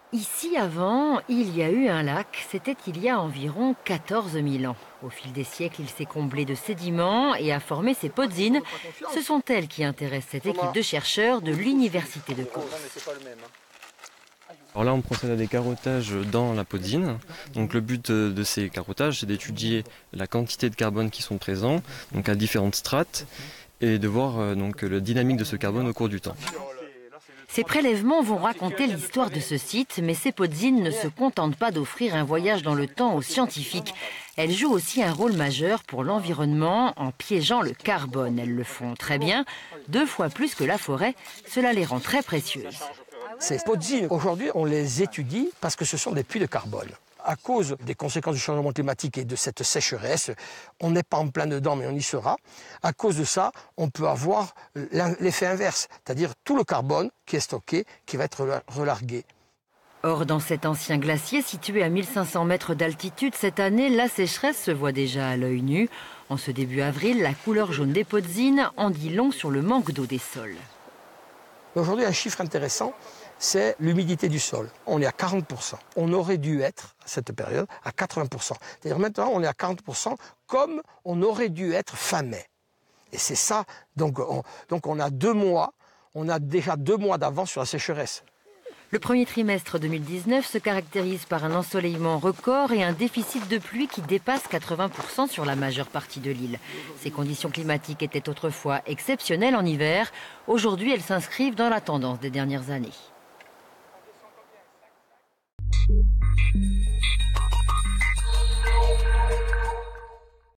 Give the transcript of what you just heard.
Ici, avant, il y a eu un lac. C'était il y a environ 14 000 ans. Au fil des siècles, il s'est comblé de sédiments et a formé ces podzines. Ce sont elles qui intéressent cette équipe de chercheurs de l'Université de Caux. Alors là, on procède à des carottages dans la podzine. Donc le but de ces carottages, c'est d'étudier la quantité de carbone qui sont présents, donc à différentes strates, et de voir donc la dynamique de ce carbone au cours du temps. Ces prélèvements vont raconter l'histoire de ce site, mais ces podzines ne se contentent pas d'offrir un voyage dans le temps aux scientifiques. Elles jouent aussi un rôle majeur pour l'environnement en piégeant le carbone. Elles le font très bien, 2 fois plus que la forêt. Cela les rend très précieuses. Ces podzines, aujourd'hui, on les étudie parce que ce sont des puits de carbone. À cause des conséquences du changement climatique et de cette sécheresse, on n'est pas en plein dedans, mais on y sera. À cause de ça, on peut avoir l'effet inverse, c'est-à-dire tout le carbone qui est stocké, qui va être relargué. Or, dans cet ancien glacier situé à 1500 mètres d'altitude, cette année, la sécheresse se voit déjà à l'œil nu. En ce début avril, la couleur jaune des podzines en dit long sur le manque d'eau des sols. Aujourd'hui, un chiffre intéressant, c'est l'humidité du sol. On est à 40%. On aurait dû être, à cette période, à 80%. C'est-à-dire maintenant, on est à 40% comme on aurait dû être fin mai. Et c'est ça, donc on a 2 mois, on a déjà 2 mois d'avance sur la sécheresse. Le premier trimestre 2019 se caractérise par un ensoleillement record et un déficit de pluie qui dépasse 80% sur la majeure partie de l'île. Ces conditions climatiques étaient autrefois exceptionnelles en hiver. Aujourd'hui, elles s'inscrivent dans la tendance des dernières années.